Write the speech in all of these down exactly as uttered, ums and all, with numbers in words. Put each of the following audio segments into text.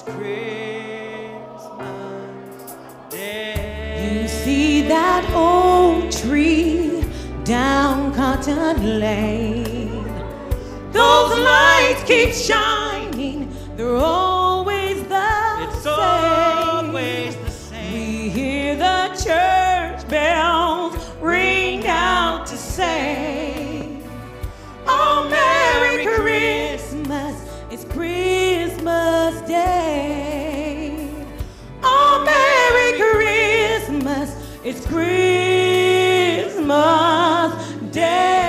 Christmas Day. You see that old tree down Cotton Lane? Those lights keep shining, they're always the It's same. always the same. We hear the church bells ring out to say, oh, Merry Christmas, it's Christmas Day. Oh, Merry Christmas, it's Christmas Day.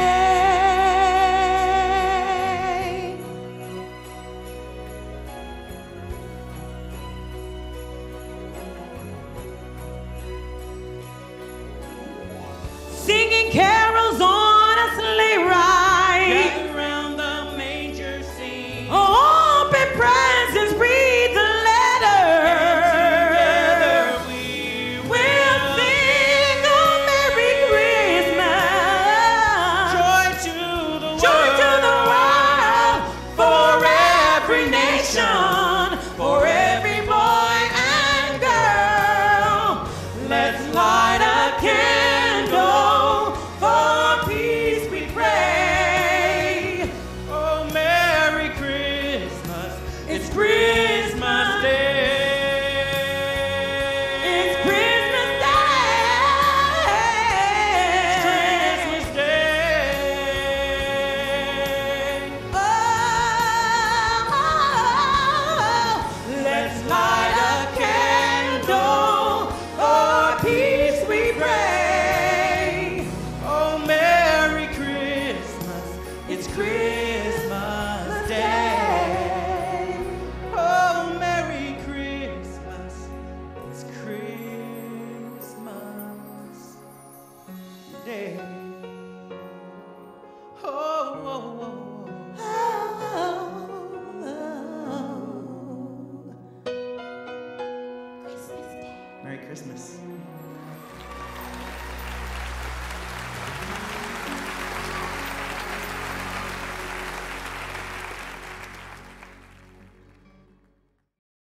Singing carols on a sleigh ride, Gather round the manger scene. open presents, read the letter. Together we We'll sing a Merry Christmas, joy to the joy world. to the world, for every nation, for every boy and girl. Let's light a candle, for peace we pray. Oh, Merry Christmas. It's Christmas Day. It's Christmas Day. Christmas Day. Oh, let's light a candle, for peace we pray. Oh, Merry Christmas. It's Christmas Day. Oh, Merry Christmas. It's Christmas Day. Oh, oh, oh, oh. Christmas Day. Merry Christmas.